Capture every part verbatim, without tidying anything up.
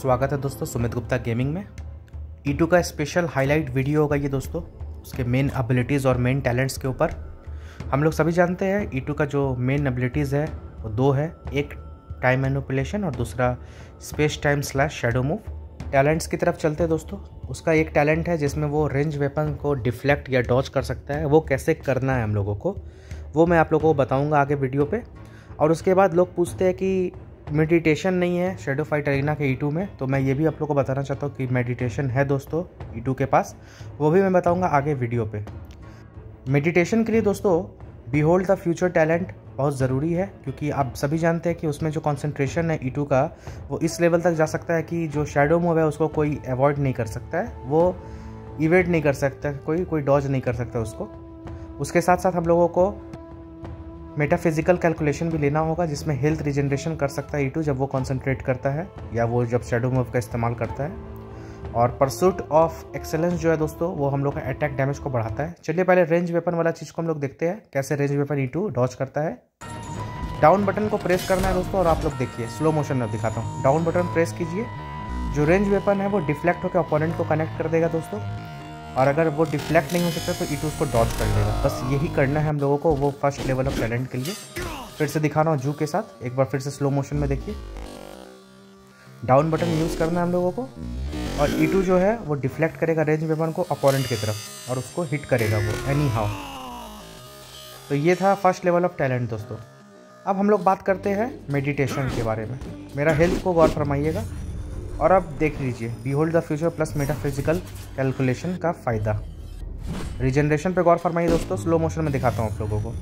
स्वागत है दोस्तों सुमित गुप्ता गेमिंग में। ई टू का स्पेशल हाईलाइट वीडियो होगा ये दोस्तों, उसके मेन एबिलिटीज़ और मेन टैलेंट्स के ऊपर। हम लोग सभी जानते हैं ई टू का जो मेन एबिलिटीज़ है वो दो है, एक टाइम मैनिपुलेशन और दूसरा space time slash shadow move. Talents की तरफ चलते हैं दोस्तों। उसका एक टैलेंट है जिसमें वो रेंज वेपन को डिफ्लेक्ट या डॉज कर सकता है। वो कैसे करना है हम लोगों को, वो मैं आप लोगों को बताऊँगा आगे वीडियो पर। और उसके बाद लोग पूछते हैं कि मेडिटेशन नहीं है शैडो फाइट अरीना के ई टू में, तो मैं ये भी आप लोगों को बताना चाहता हूँ कि मेडिटेशन है दोस्तों ई टू के पास, वो भी मैं बताऊँगा आगे वीडियो पे। मेडिटेशन के लिए दोस्तों बिहोल्ड द फ्यूचर टैलेंट बहुत ज़रूरी है, क्योंकि आप सभी जानते हैं कि उसमें जो कंसंट्रेशन है ई टू का वो इस लेवल तक जा सकता है कि जो शैडो मूव है उसको कोई अवॉइड नहीं कर सकता है, वो इवेट नहीं कर सकता, कोई कोई डॉज नहीं कर सकता उसको। उसके साथ साथ हम लोगों को मेटाफिजिकल कैलकुलेशन भी लेना होगा, जिसमें हेल्थ रिजनरेशन कर सकता है ई टू जब वो कंसंट्रेट करता है या वो जब शैडो मूव का इस्तेमाल करता है। और परसूट ऑफ एक्सेलेंस जो है दोस्तों वो हम लोग का अटैक डैमेज को बढ़ाता है। चलिए पहले रेंज वेपन वाला चीज़ को हम लोग देखते हैं, कैसे range weapon E two dodge करता है। डाउन बटन को प्रेस करना है दोस्तों, और आप लोग देखिए स्लो मोशन में दिखाता हूँ। डाउन बटन प्रेस कीजिए, जो रेंज वेपन है वो डिफ्लेक्ट होकर अपोनेंट को कनेक्ट कर देगा दोस्तों, और अगर वो डिफ्लेक्ट नहीं हो सकता तो ई टू उसको डॉज कर लेगा। बस यही करना है हम लोगों को वो फर्स्ट लेवल ऑफ टैलेंट के लिए। फिर से दिखा रहा हूँ जू के साथ, एक बार फिर से स्लो मोशन में देखिए। डाउन बटन यूज़ करना है हम लोगों को, और ई टू जो है वो डिफ्लेक्ट करेगा रेंज वेपन को अपोनेंट की तरफ और उसको हिट करेगा वो एनी हाउ। तो ये था फर्स्ट लेवल ऑफ टैलेंट दोस्तों। अब हम लोग बात करते हैं मेडिटेशन के बारे में। मेरा हेल्थ को गौर फरमाइएगा, और अब देख लीजिए behold the future plus metaphysical calculation का फ़ायदा। रिजनरेशन पे गौर फरमाइए दोस्तों, स्लो मोशन में दिखाता हूँ आप लोगों को।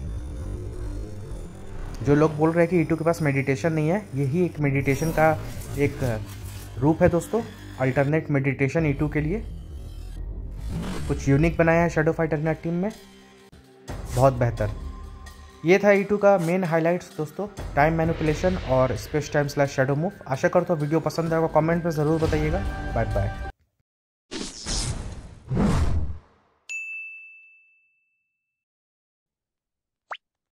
जो लोग बोल रहे हैं कि ई टू के पास मेडिटेशन नहीं है, यही एक मेडिटेशन का एक रूप है दोस्तों, अल्टरनेट मेडिटेशन ई टू के लिए। कुछ यूनिक बनाया है शैडो फाइट अरीना टीम में, बहुत बेहतर। ये था ई टू का मेन हाइलाइट्स दोस्तों, टाइम मैनिपुलेशन और space time slash shadow move. आशा करता हूँ वीडियो पसंद आएगा, कमेंट में ज़रूर बताइएगा। Bye bye.